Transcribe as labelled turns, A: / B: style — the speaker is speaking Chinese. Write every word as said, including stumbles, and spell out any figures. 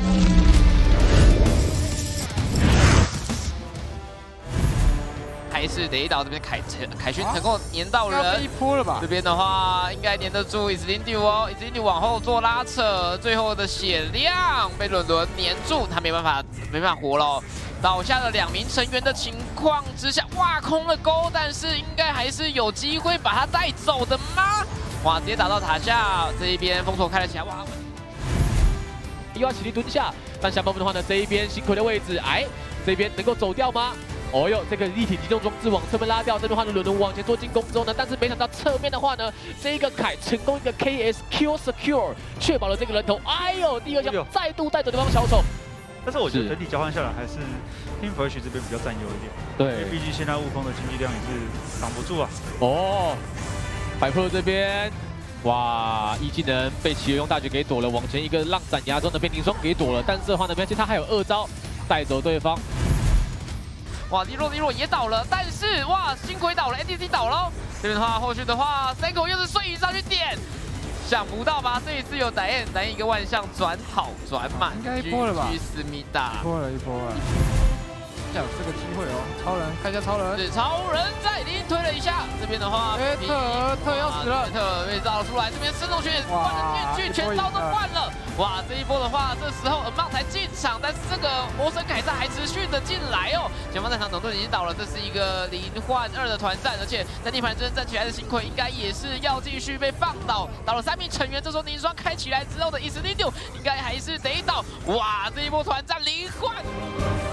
A: 还是得到这边凯凯勋成功粘到人，
B: 一波了吧？
A: 这边的话应该粘得住伊兹林丢哦，伊兹林丢往后做拉扯，最后的血量被伦伦粘住，他没办法没办法活了。倒下了两名成员的情况之下，哇，空了钩，但是应该还是有机会把他带走的吗？哇，直接打到塔下这一边，封锁开了起来，哇！
C: 又要起立蹲下，但下半部分的话呢，这一边辛奎的位置，哎，这边能够走掉吗？ 哦哟，这个立体机动装置往侧面拉掉，这边的话呢，伦伦往前做进攻之后呢，但是没想到侧面的话呢，这一个凯成功一个 K S Q secure， 确保了这个人头。哎呦，第二枪再度带走对方小丑。
D: 但是我觉得整体交换下来，还是 Team Fresh 这边比较占优一点。
C: 对，
D: 因为毕竟现在雾峰的经济量也是挡不住啊。
C: 哦，百 Pro 这边。 哇！一技能被奇缘用大绝给躲了，往前一个浪斩牙之后呢，被凝霜给躲了。但是的话呢，而且他还有二招带走对方。
A: 哇，利洛利洛也倒了，但是哇，星奎倒了 ，N T C 倒了。这边的话，后续的话，三口又是瞬移上去点，想不到吧？这一次有打燕打燕一个万象转好转满，
B: 应该一波了吧？
A: 思密达，
B: 一波了，一波了。 有这个机会哦，超人看一下超人，
A: 是超人在临推了一下，这边的话，
B: 哎，特尔特要死了，
A: 特尔被造了出来，这边生龙拳换了面具，全招都换了，哇，这一波的话，这时候 Amon 才进场，但是这个魔神凯撒还持续的进来哦，前方战场整队已经倒了，这是一个零换二的团战，而且在地盘真正站起来的辛奎应该也是要继续被放倒，倒了三名成员，这时候凝霜开起来之后的伊斯利六应该还是得倒，哇，这一波团战零换。